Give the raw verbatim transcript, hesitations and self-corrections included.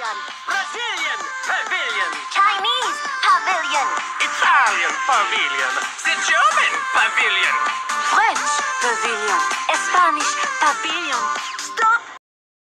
pavilion. Brazilian pavilion. Chinese pavilion. Italian pavilion. The German pavilion. French pavilion. Spanish pavilion.